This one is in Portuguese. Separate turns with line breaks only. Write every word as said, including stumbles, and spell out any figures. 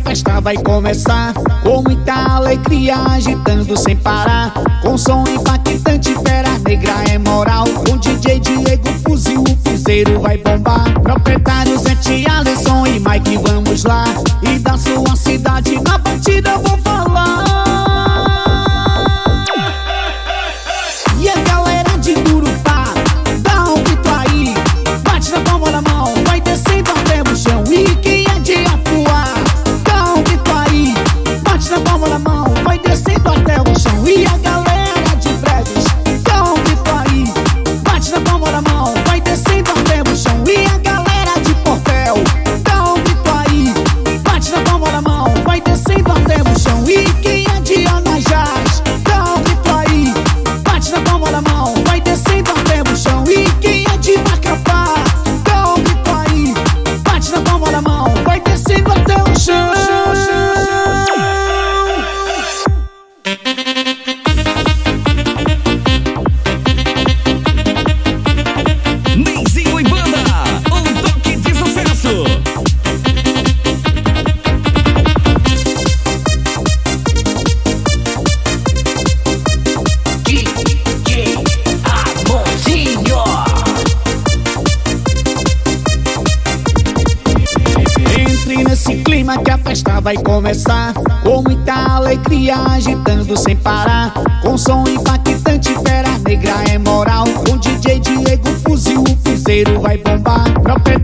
festa vai começar, com muita alegria, agitando sem parar, com som impactante, Fera Negra é moral. Com D J Diego Fuzil, o piseiro vai bombar. Proprietários Zé Alisson e Mike, vamos lá. E da sua cidade na batida eu vou falar. E a galera de Urupá, dá um grito aí, bate na palma da mão, vai descendo até o chão. E quem é de Apuá, dá um grito aí, bate na palma da mão, vai descendo até o chão. E a galera de Breves, dá um grito aí, bate na palma da mão, vai descendo até o chão. E a galera de Portel, dá um grito aí, bate na palma da mão, vai descendo até o chão. E quem é de Anajás, dá um grito aí, bate na palma da mão, vai descendo até o chão. E quem é de Macapá, dá um grito aí, bate na palma da mão, vai descendo até o chão.
Neizinho e Banda, um toque de sucesso.
D J Amonzinho.
Entre nesse clima que a festa vai começar, com muita alegria, agitando sem parar, com som impactante, Fera Negra é moral. Com D J Diego Fuzil, o piseiro vai bombar. Proprietário